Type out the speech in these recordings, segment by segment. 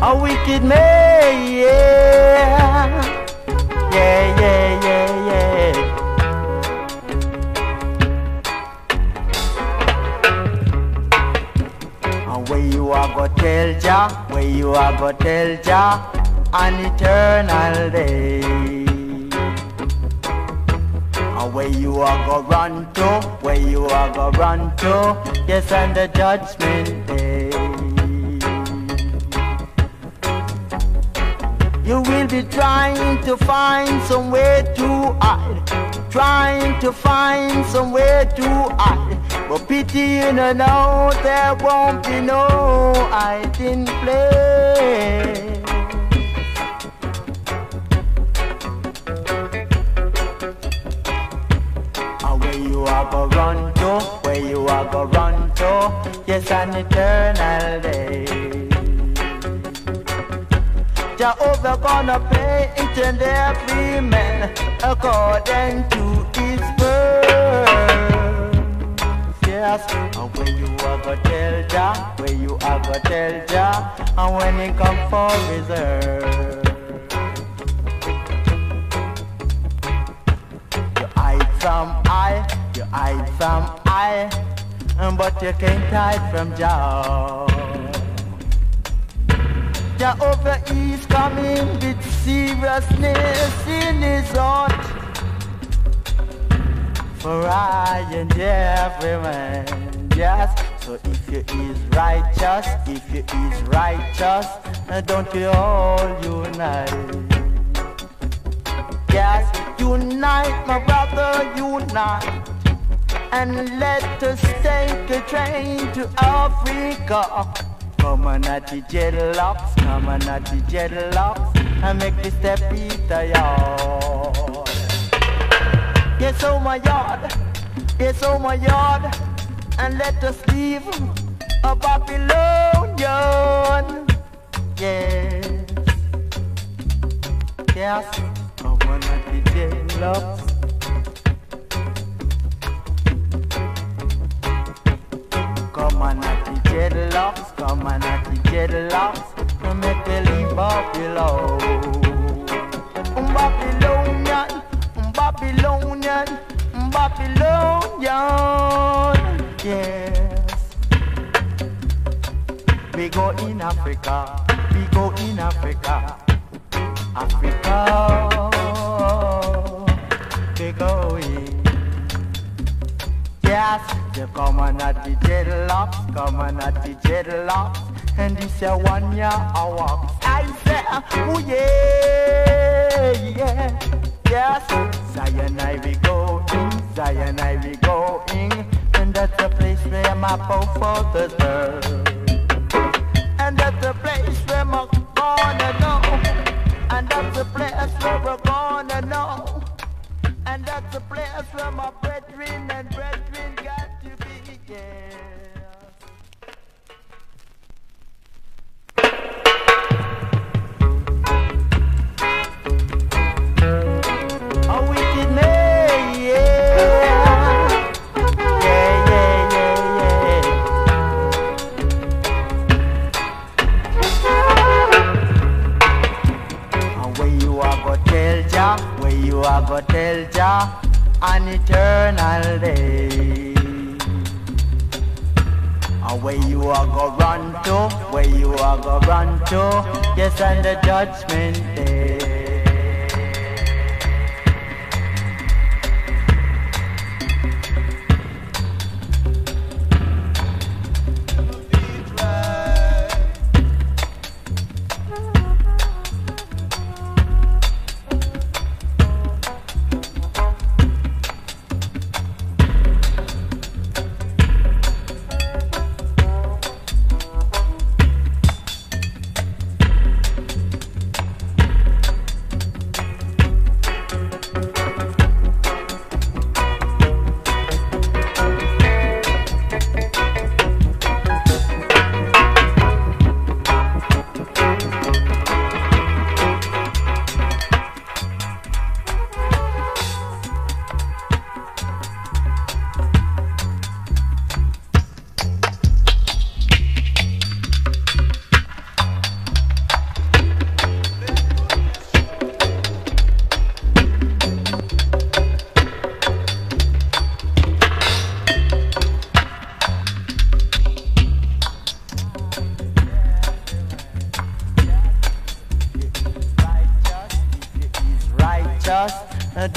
a wicked man, yeah. Yeah, yeah, yeah, yeah. And where you are go tell Jah, where you are go tell Jah, an eternal day. And where you are go run to, where you are go run to, yes, and the judgment day. You will be trying to find somewhere to hide, trying to find somewhere to hide. But pity you know there won't be no hiding place. And where you are go run to, where you are go run to, yes, an eternal day. Jehovah gonna pay each and every man according to his word. Yes, and when you are gonna tell Jah, where you are gonna tell Jah, and when he come for reserve. You hide from I, but you can't hide from Jah. Jehovah is coming with seriousness in his heart for I and every man. Yes, so if you is righteous, don't you all unite? Yes, unite, my brother, unite, and let us take a train to Africa. Come on at the dreadlocks, come on at the dreadlocks, and make me step in the yard. Yes, oh my yard, yes, oh my yard, and let us leave a Babylonian. Yes, yes, come on at the dreadlocks. Come on at the dreadlocks, come on at the dreadlocks, and make me leave Babylon. Babylonian, Babylonian, Babylonian, yes. We go in Africa, we go in Africa, Africa, we go in. Yes, you come on at the dreadlocks, come on at the dreadlocks, and this is 1 year I walk. I say, oh yeah, yeah, yes. Zion I be going, Zion I be going, and that's the place where my forefathers were, and that's the place where my gonna know, and that's the place where we're gonna know, and that's the place where my brethren and brethren got to be, yeah. A wicked man, yeah. Yeah, yeah, yeah, yeah. And where you are go tell Jah, where you are go tell Jah, an eternal day. And where you are go run to, where you are go run to, yes, and the judgment day.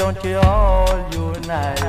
don't you all unite?